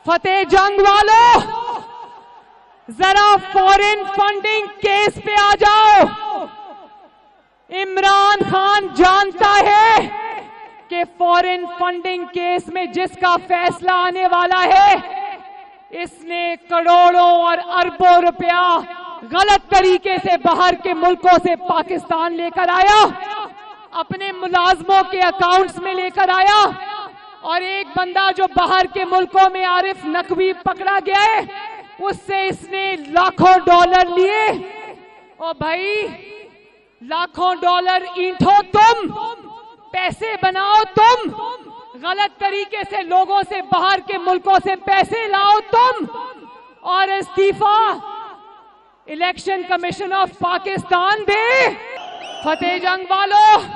فتح جنگ والوں ذرا فورن funding case پہ آ جاؤ. عمران خان جانتا ہے کہ فورن فنڈنگ کیس میں جس کا فیصلہ آنے والا ہے اس نے کروڑوں اور اربوں روپیہ غلط طریقے سے باہر کے ملکوں سے پاکستان لے کر آیا, اپنے ملازموں کے اکاؤنٹس میں لے کر آیا, اور ایک بندہ جو باہر کے ملکوں میں عارف نقوی پکڑا گیا ہے اس سے اس نے لاکھوں ڈالر لیے. اور بھائی لاکھوں ڈالر اینٹھو تم, پیسے بناؤ تم, غلط طریقے سے لوگوں سے باہر کے ملکوں سے پیسے لاؤ تم, اور استعفا الیکشن کمیشن آف پاکستان دے. فتح جنگ والوں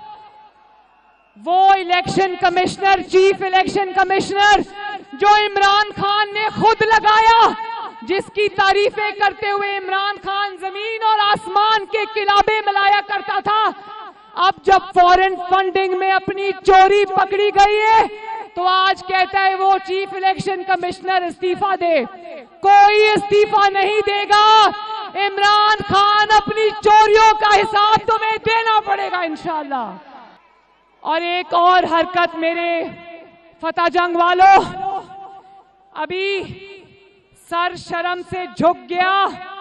وہ election commissioner, chief election commissioner جو عمران خان نے خود لگایا, جس کی تعریفیں کرتے ہوئے عمران خان زمین اور آسمان کے کلابے ملایا کرتا تھا, اب جب فورن فنڈنگ میں اپنی چوری پکڑی گئی ہے تو آج کہتا ہے وہ چیف الیکشن کمشنر استعفا دے. کوئی استعفا نہیں دے گا. عمران خان اپنی چوریوں کا حساب تمہیں دینا پڑے گا انشاءاللہ. اور ایک اور حرکت میرے فتح جنگ والوں, ابھی سر شرم سے جھک گیا.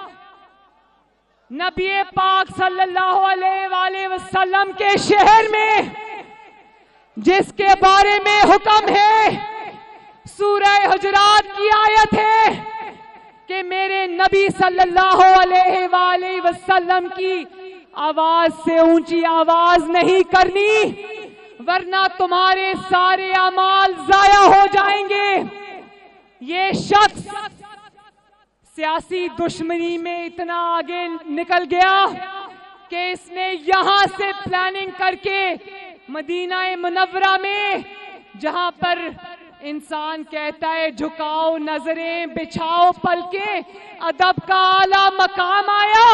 نبی پاک صلی اللہ علیہ وآلہ وسلم کے شہر میں جس کے بارے میں حکم ہے, سورہ حجرات کی آیت ہے کہ میرے نبی صلی اللہ علیہ وآلہ وسلم کی آواز سے اونچی آواز نہیں کرنی ورنہ تمہارے سارے اعمال ضائع ہو جائیں گے. یہ شخص سیاسی دشمنی میں اتنا آگے نکل گیا کہ اس نے یہاں سے پلاننگ کر کے مدینہ منورہ میں, جہاں پر انسان کہتا ہے جھکاؤ نظریں بچھاؤ پلکیں, ادب کا اعلیٰ مقام آیا,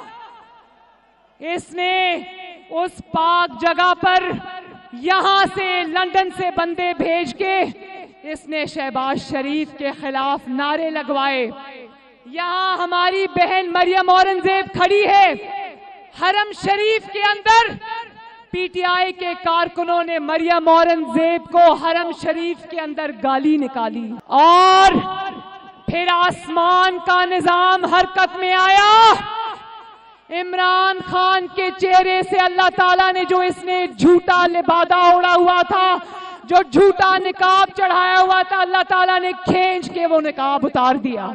اس نے اس پاک جگہ پر یہاں سے لندن سے بندے بھیج کے اس نے شہباز شریف کے خلاف نعرے لگوائے. یہاں ہماری بہن مریم اورنگزیب کھڑی ہے, حرم شریف کے اندر پی ٹی آئی کے کارکنوں نے مریم اورنگزیب کو حرم شریف کے اندر گالی نکالی, اور پھر آسمان کا نظام حرکت میں آیا. عمران خان کے چہرے سے اللہ تعالیٰ نے جو اس نے جھوٹا لبادہ اوڑا ہوا تھا, جو جھوٹا نقاب چڑھایا ہوا تھا, اللہ تعالیٰ نے کھینچ کے وہ نقاب اتار دیا.